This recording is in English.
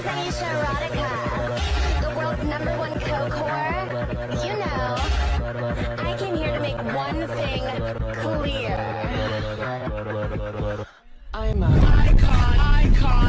is Aisha Erotica, the world's #1 coke-whore. You know, I came here to make one thing clear. I'm an icon.